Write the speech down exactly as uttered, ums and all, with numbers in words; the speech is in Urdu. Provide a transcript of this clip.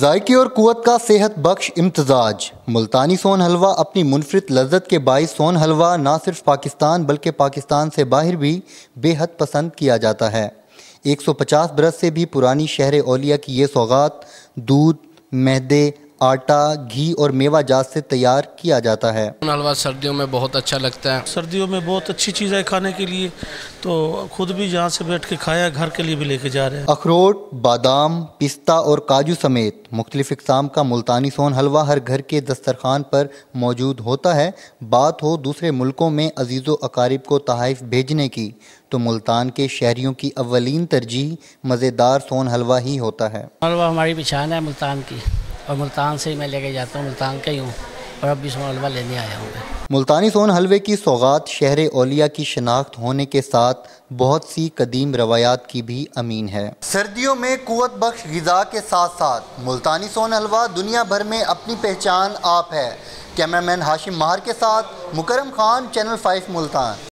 ذائقے اور قوت کا صحت بخش امتزاج ملتانی سون حلوہ اپنی منفرد لذت کے باعث سون حلوہ نہ صرف پاکستان بلکہ پاکستان سے باہر بھی بے حد پسند کیا جاتا ہے۔ ایک سو پچاس برس سے بھی پرانی شہر اولیاء کی یہ سوغات دودھ، میدے، آٹا، گھی اور میوہ جات سے تیار کیا جاتا ہے۔ سون حلوہ سردیوں میں بہت اچھا لگتا ہے۔ سردیوں میں بہت اچھی چیز ہے کھانے کے لیے، تو خود بھی جہاں سے بیٹھ کے کھایا، گھر کے لیے بھی لے کے جا رہے ہیں۔ اخروٹ، بادام، پستہ اور کاجو سمیت مختلف اقسام کا ملتانی سون حلوہ ہر گھر کے دسترخوان پر موجود ہوتا ہے۔ بات ہو دوسرے ملکوں میں عزیز و اقارب کو تحائف بھیجنے کی تو ملتان کے شہریوں کی اولین ترجیح مزیدار سون حلوہ ہی ہوتا ہے۔ حلوہ ہماری پہچان ہے ملتان کی، اور ملتان سے ہی میں لے کے جاتا ہوں، ملتان کا ہی ہوں، اور اب بھی سون حلوہ لینے آیا ہوں میں۔ ملتانی سون حلوے کی سوغات شہر اولیاء کی شناخت ہونے کے ساتھ بہت سی قدیم روایات کی بھی امین ہے۔ سردیوں میں قوت بخش غذا کے ساتھ ساتھ ملتانی سون حلوہ دنیا بھر میں اپنی پہچان آپ ہے۔ کیمرہ مین ہاشم ماہر کے ساتھ مکرم خان، چینل فائیو ملتان۔